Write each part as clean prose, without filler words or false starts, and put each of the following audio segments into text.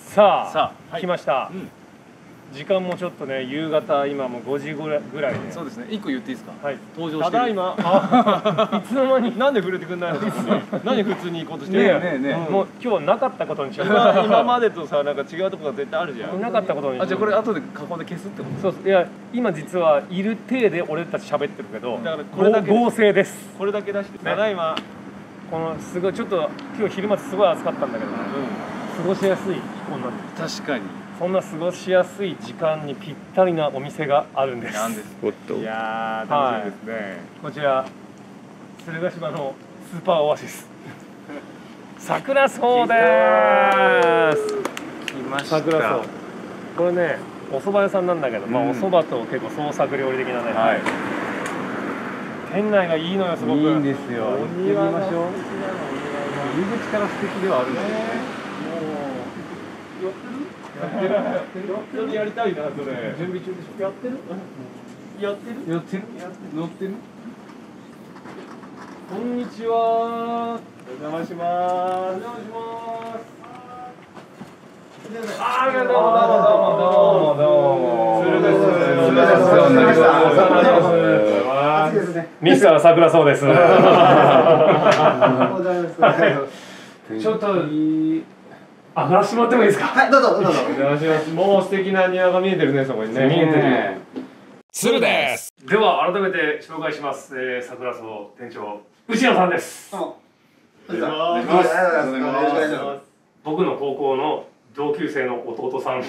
さあ、 はい来ました、 うん、 時間もちょっとね、夕方今も5時ぐらいで。 そうですね。一個言っていいですか。 はい。 登場してる。 ただいま。いつの間に。 なんで触れてくんないの。何普通に行こうとしてるの。 ねえねえ。もう今日なかったことにしよう。 今までとさ、なんか違うとこが絶対あるじゃん。 なかったことに。 あ、じゃあこれ後で加工で消すってこと。 そう。いや、今実はいる体で俺たち喋ってるけど。 だからこれだけ合成です。 これだけ出して。ただいま。 このすごいちょっと今日昼間すごい暑かったんだけど、過ごしやすい気候になって。 確かに。 そんな過ごしやすい時間にぴったりなお店があるんです。 なんです。いやー、楽しみですね。 こちら鶴ヶ島のスーパーオアシス桜荘です。 来ました。 桜荘。これね、お蕎麦屋さんなんだけど、まあお蕎麦と結構創作料理的なね。はい。店内がいいのよ、すごく。いいんですよ。行ってみましょう。入り口から素敵ではあるんですよね。やってるやりたいな、それ。準備中でしょ。やってる乗ってる。こんにちは。お邪魔します。ありがとうどうも。ミスター桜荘です。ちょっと上がらせてもらってもいいですか。 はい、どうぞ。お願いします。もう素敵な庭が見えてるね、そこにね。 見えてる。鶴です。 では改めて紹介します。桜荘店長内野さんです。僕の高校の同級生の弟さんと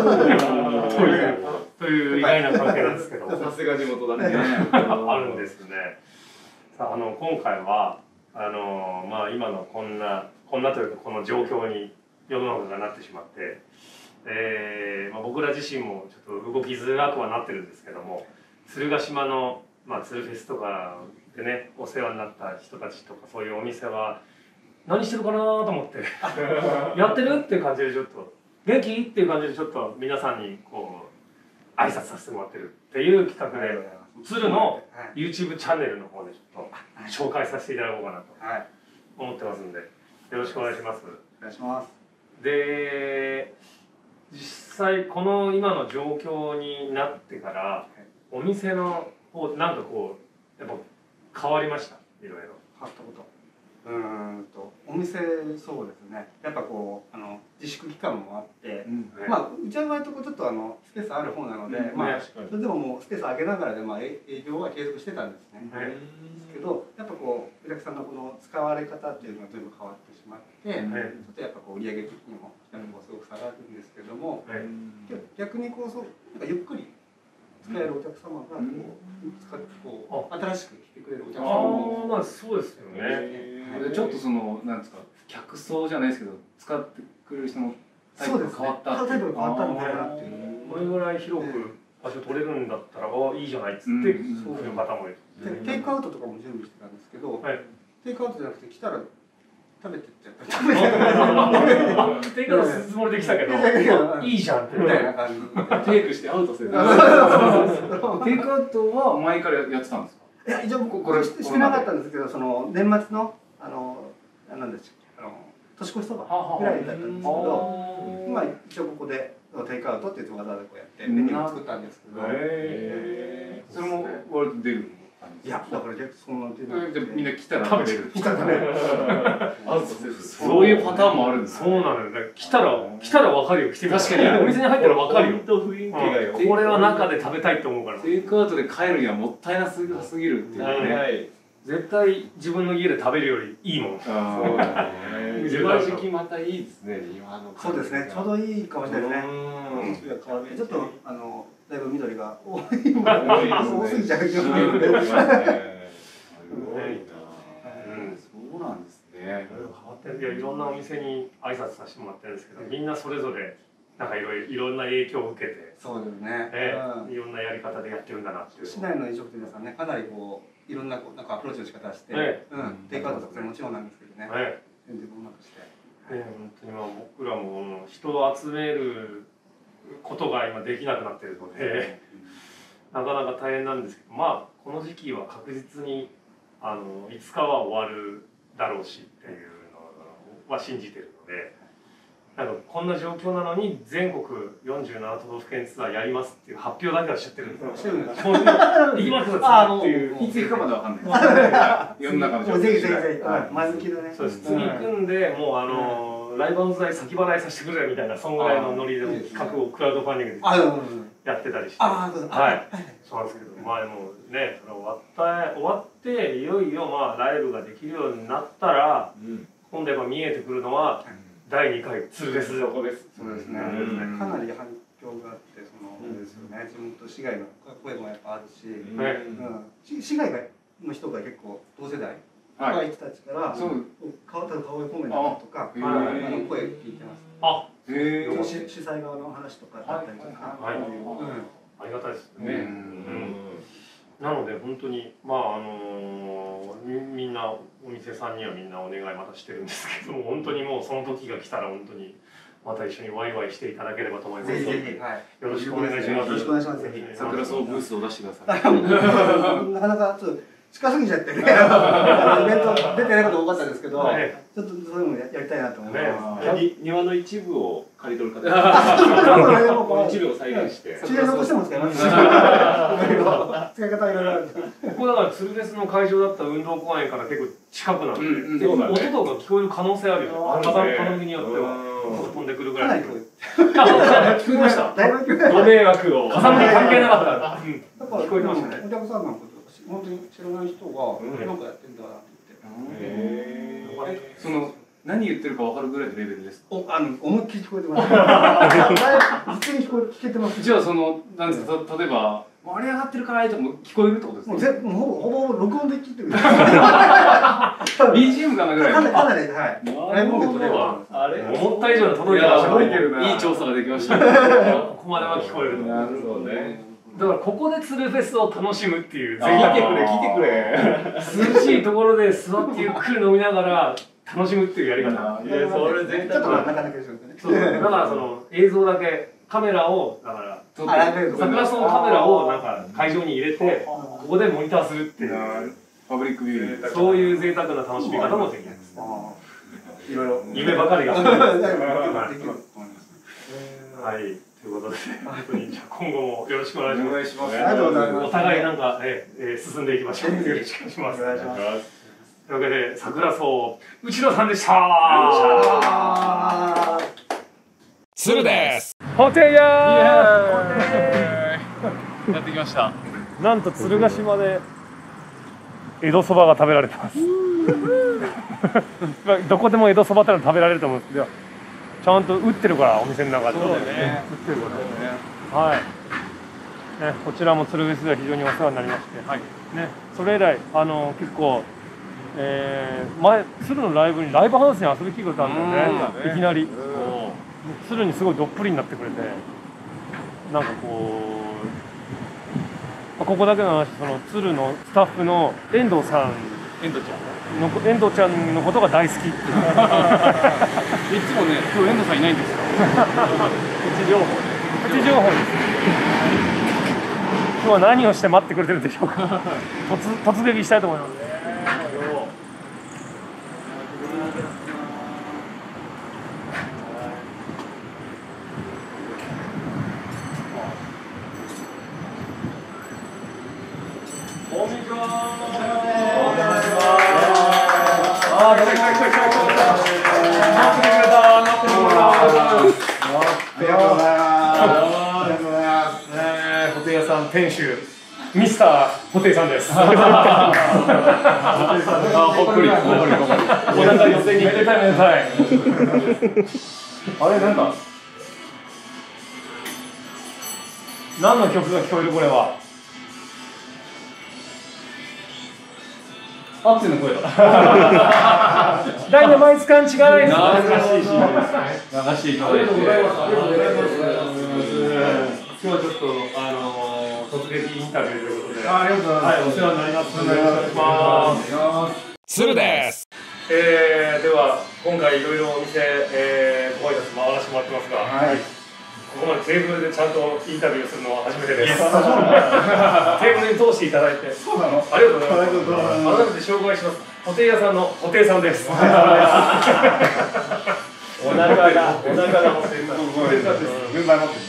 いう意外な関係なんですけど。 さすが地元だね。 あるんですね。さあ、今回はまあ今のこんなというかこの状況に世の中がなってしまって、まあ、僕ら自身もちょっと動きづらくはなってるんですけども、鶴ヶ島の、まあ、鶴フェスとかでねお世話になった人たちとかそういうお店は何してるかなと思ってやってるっていう感じでちょっと元気っていう感じでちょっと皆さんにこう挨拶させてもらってるっていう企画で、鶴の YouTube チャンネルの方でちょっと紹介させていただこうかなと思ってますんで、よろしくお願いします。 願いします。 で、実際この今の状況になってからお店の方なんかこうやっぱ変わりました。いろいろ変わったこと。お店そうですね。やっぱこう自粛期間もあって、まあうちは割とちょっとスペースある方なので、まあそれでももうスペース上げながらでまあ営業は継続してたんですね。ですけどやっぱこうお客さんのこの使われ方っていうのが全部変わってしまって、ちょっとやっぱこう売上的にもすごく下がるんですけども、逆にこうなんかゆっくり使えるお客様がこう新しく来てくれるお客様も、 まあそうですよね。 ちょっとなんですか、客層じゃないですけど使ってくれる人のタイプが変わった。 タイプが変わったんだなっていう。 これぐらい広く場所取れるんだったらいいじゃないっつってそういう方もいる。 テイクアウトとかも準備してたんですけど、テイクアウトじゃなくて来たら食べてっちゃった。 テイクアウトするつもりで来たけどいいじゃんってみたいな感じ。 テイクしてアウトする。テイクアウトは前からやってたんですか。 いや、一応これしてなかったんですけど、年末の何でしたっけ、年越しそばぐらいだったんですけど、まあ一応ここでテイクアウトって言ってわざわざこうやってメニューを作ったんですけど、 それも割と出る。 いや、だからそんなじゃみんな来たら食べれる。 来たら食べれる。 そういうパターンもあるんです。 そうなのよ。来たらわかるよ。来てみた。確かにお店に入ったらわかるよ。雰囲気がよ。これは中で食べたいと思うから。 テイクアウトで帰るにはもったいなすぎるっていうね。 絶対自分の家で食べるよりいいもん。 そうだね。今時期またいいですね。 そうですね。ちょうどいいかもしれないですね。ちょっとだいぶ緑が多すぎちゃう。 すごいな。そうなんですね。 いろんなお店に挨拶させてもらってるんですけど、みんなそれぞれなんかいろんな影響を受けて、 そうですね。 いろんなやり方でやってるんだなっていう。 市内の飲食店さんね、かなりこういろんななんかアプローチの仕方して、テイクアウトとかもちろんなんですけどね。全然うまくして。 本当に僕らも人を集めることが今できなくなってるので、なかなか大変なんですけど、まあこの時期は確実にいつかは終わるだろうしっていうのは信じてるので、 なんかこんな状況なのに全国47都道府県ツアーやりますっていう発表だけはしちゃってるんですよ。行きますっていう。 いつ行くかまでわかんない。世の中の状況。 ぜひぜひぜひ前向きだね。 そうです。次組んでもうライブの代先払いさせてくれみたいなそんぐらいのノリで企画をクラウドファンディングでやってたりして。はい。そうなんですけど、まあもうね、それ終わっていよいよまあライブができるようになったら、今度やっぱ見えてくるのは。第2回ツルフェス。 そうですね。かなり反響があって、そのですよね。地元市外の声もやっぱあるし、市外の人が結構同世代若い人たちから顔絵コメントとか声聞いてます。主催側の話とかだったりとか。 ありがたいですね。なので本当にまあみんなお店さんにはみんなお願いまたしてるんですけども、本当にもうその時が来たら本当にまた一緒にワイワイしていただければと思います。 ぜひぜひよろしくお願いします。 よろしくお願いします。 桜草ブースを出してください。 なかなかちょっと近すぎちゃってね、イベント出てないこと多かったですけど、ちょっとそういうのやりたいなと思います。 庭の一部を借り取る方、一部を再現して。 知り合い残しても使います。使い方いろいろある。 ここだからツルフェスの会場だった運動公園から結構近くなんで、音とか聞こえる可能性あるよね。風向きによっては飛んでくるぐらい。 聞こえました。だいぶ聞こえました。 ご迷惑を。 風向き関係なかったから聞こえてましたね。 お客さんなんか本当に知らない人がなんかやってんだなって言って。 その何言ってるか分かるぐらいのレベルですか？ 思いっきり聞こえてます。普通に聞けてます。 じゃあそのなんですか、例えば盛り上がってるからとかも聞こえるってことですか？ もうほぼ録音できてる。 BGM かなぐらい。 かなりはい。ライブで撮れば。 思った以上に届いてましたね。 いい調査ができました。 ここまでは聞こえる。 なるほどね。 だからここでツルフェスを楽しむっていう、ぜひ聞いてくれ。 涼しいところで座ってゆっくり飲みながら楽しむっていうやり方。 いや、それ絶対ちょっとなかなかですよね。 そうだからその映像だけカメラをだから桜草のカメラをなんか会場に入れてここでモニターするっていうパブリックビューイング、 そういう贅沢な楽しみ方もできます。いろいろ夢ばかりが。はい。ということで、本当に今後もよろしくお願いします。 ありがとうございます。 お互いなんか進んでいきましょう。よろしくお願いします。 お願いします。 というわけで桜草内野さんでした。 鶴です。 ホテイヤやってきました。 なんと鶴ヶ島で江戸そばが食べられてます。どこでも江戸そばっての食べられると思うんですけど、ちゃんと売ってるからお店の中で。 そうだね。 売ってるからね。はい。ね、こちらも鶴フェスでは非常にお世話になりまして、ね、それ以来結構、前鶴のライブハウスに遊びに来ることあるんだよね。いきなり鶴にすごいどっぷりになってくれて、なんかここだけの話、その鶴のスタッフの遠藤さん、遠藤ちゃんのことが大好きっていう。いつもね、 今日遠藤さんいないんですよ。 プチ情報です。今日は何をして待ってくれてるでしょうか。突撃したいと思います。こんにちは。ホテイ屋さん店主ミスターホテイさんです。ほっくり。お腹寄せに行ってたみたい。あれなんか何の曲が聞こえるこれは。 アップの声だ。 ダイナマイツ感違いです。 流していただいて。 今日はちょっと突撃インタビューということで。 ありがとうございます。 はい、お世話になります。お願いします。 鶴です。 では今回いろいろお店ご挨拶回らせてもらってますが、はい、ここまでテーブルでちゃんとインタビューするのは初めてです。テーブルに通していただいて、 そうなの？ ありがとうございます。改めて紹介します。ホテイ屋さんのホテイさんです。 お腹が乗ってる。 軍配持ってる。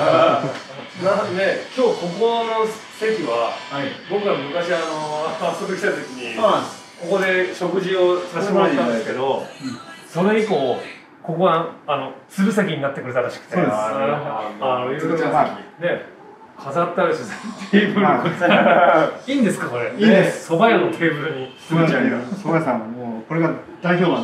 ね、今日ここの席は、僕が昔遊びに来た時にここで食事をさせてもらったんですけど、それ以降ここは鶴席になってくれたらしくて、いろいろね飾ってあるし、テーブルいいんですかこれ？いいです。蕎麦屋のテーブルに蕎麦屋さんはもうこれが大評判。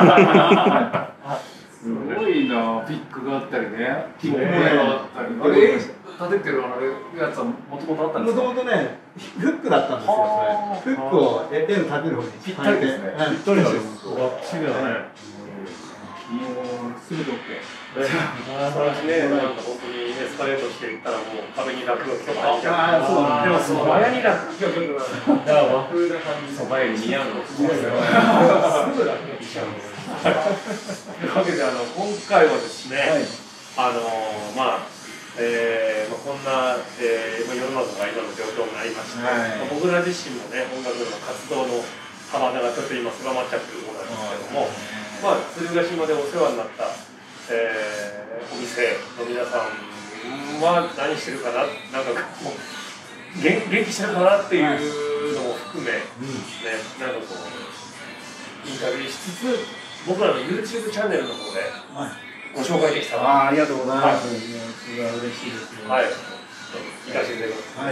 すごいな、ピックがあったりね、ピックがあったり。あれ立ててるやつはもともとあったんですか？ もともとね、フックだったんですよ。フックを絵の立てる方にぴったりですね。 ぴったりです。 バッチリだね。 もうすぐどっけ。 そのうちね、なんか本当にエスカレートしていったらもう壁に落書きとか入っちゃう。でも蕎麦屋に落書きとか、だから和風な感じ蕎麦屋に似合うの。すぐ落書きしちゃうの。というわけで今回はですね、まあこんな世の中が今の状況になりまして、僕ら自身もね音楽の活動の幅がちょっと今狭まっちゃってるところなんですけども、まあ鶴ヶ島でお世話になった、お店の皆さんは何してるかな、なんかもう元気してるかなっていうのも含め、ね、なんかこうインタビューしつつ僕らの YouTube チャンネルの方でご紹介できたら、 ありがとうございます。それは嬉しいです。 はい、行かせていただきます。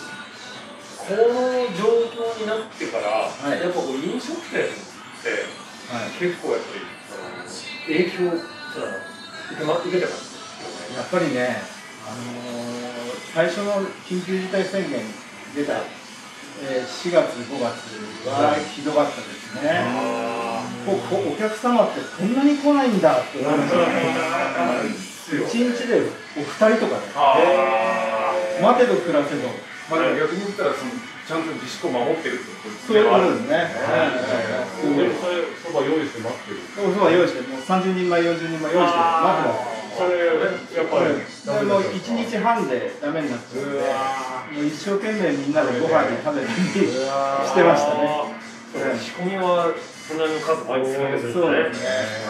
この状況になってから、やっぱこう飲食店って結構やっぱり影響受けてます。 やっぱりね、最初の緊急事態宣言出た4月5月はひどかったですね。お客様ってこんなに来ないんだって思いましたね。1日でお二人とかね、待てど暮らせど。 まあ逆に言ったらちゃんと自粛を守ってるってことですね。 そういうことですね。 そば用意して待ってる。 そば用意して、もう30人前、40人前用意して待ってます。 それやっぱりもう1日半でダメになっちゃうので、もう一生懸命みんなでご飯食べたりしてましたね。 仕込みはそんなに数倍するんですね。 そうですね。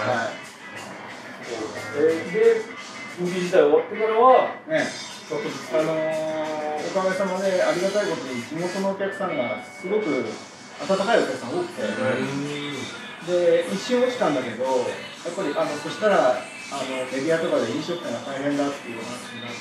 で、緊急事態終わってからは、 おかげさまでありがたいことに地元のお客さんがすごく温かいお客さん多くて、で一瞬落ちたんだけど、やっぱりそしたらメディアとかで飲食店が大変だっていう話になって、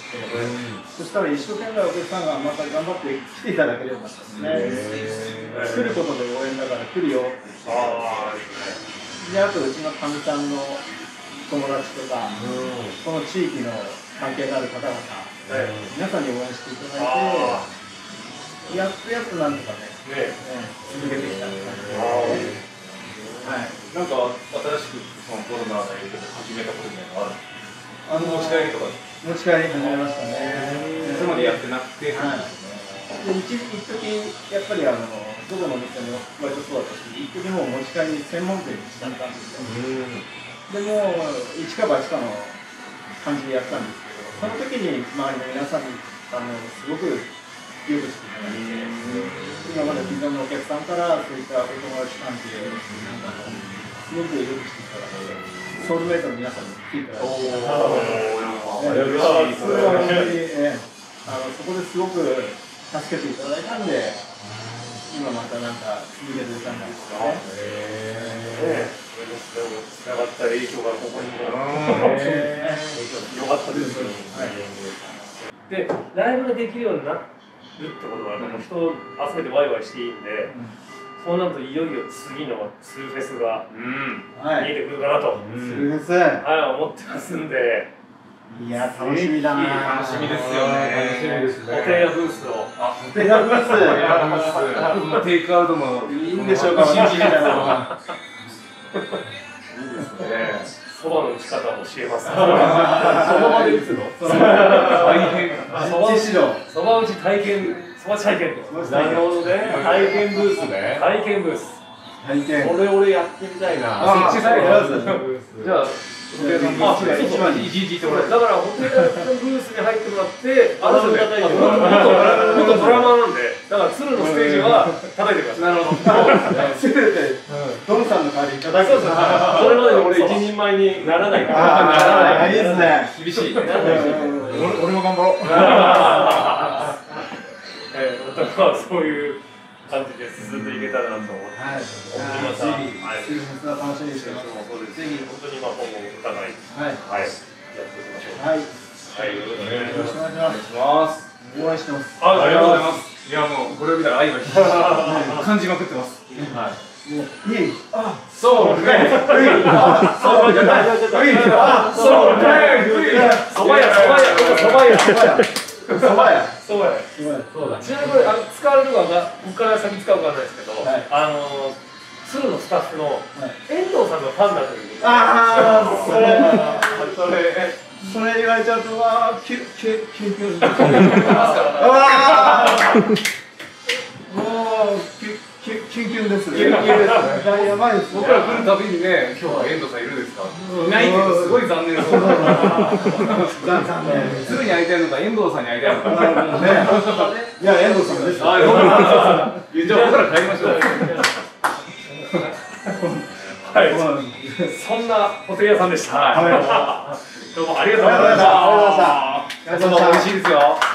そしたら一生懸命お客さんがまた頑張って来ていただければよかったですね。来ることで応援だから来るよって言って、であとうちのかみさんの友達とか、この地域の関係がある方々、皆さんに応援していただいて、やっとなんとかね、続けてきたって感じですね。 なんか新しくそのコロナの影響で始めたことみたいなのある？持ち帰りとか。 持ち帰り始めましたね。 それまでやってなくて。 一時やっぱりどこのお店も割とそうだったし、一時もう持ち帰り専門店にしちゃったんですよ。でも一か八かの感じでやったんですけど、その時に周りの皆さんにすごくよくしていただいて、今まで既存のお客さんからそういったお友達関係をすごくよくしていただいて、ソウルメイトの皆さんに来ていただいて、それは本当にそこですごく助けていただいたんで、今またなんか続けてる感じですよね。 つながった影響がここにも広がったですよ。で、ライブができるようになるってことは、人を集めてワイワイしていいんで、そうなるといよいよ次のツーフェスが見えてくるかなと、思ってますんで。 いや、楽しみだな。 楽しみですよね。 ホテルブースを。 ホテルブース。 テイクアウトもいいんでしょうか。 信じみたいなのいが。 いですね。そばの打ち方も教えます。その場で打つの？ 大変。そば打ち体験、そば体験と。 なるほどね。体験ブースね。 体験ブース。 体験。 これ俺やってみたいな。 設置されてます。 じゃあホテルさんブースで一番いいってもらう。 だからホテルさんブースに入ってもらってあの元ドラマなんで、だから鶴のステージは叩いてください。なるほど。 せめてドンさんの代わりにいただく。 それまで俺一人前にならないから。 ああ、いいですね。 厳しい。 俺も頑張ろう。 そういう感じで進んでいけたらなと思ってました。 楽しみにしてます。 ぜひ本当に今後もお互いやっていきましょう。 はい。 はい、よろしくお願いします。 お願いします。 お会いしてます。 ありがとうございます。いやもうこれを見たら愛が感じまくってます。はい。そうね。そうじゃない。そうね。そば屋。そうだ。ちなみにこれ使われるかここから先使うかわかんないですけど、鶴のスタッフの遠藤さんのファンだということで。 ああ、それ言われちゃうとキュンキュンします。もうキュンキュンですね。やばいです。 僕ら来るたびにね、今日は遠藤さんいるんですか。いないけどすごい残念そう。 残念。 鶴に会いたいのか遠藤さんに会いたいのか。 いや遠藤さんです。 じゃあ僕ら帰りましょう。 はい、そんなホテル屋さんでした。どうもありがとうございました。 皆様美味しいですよ。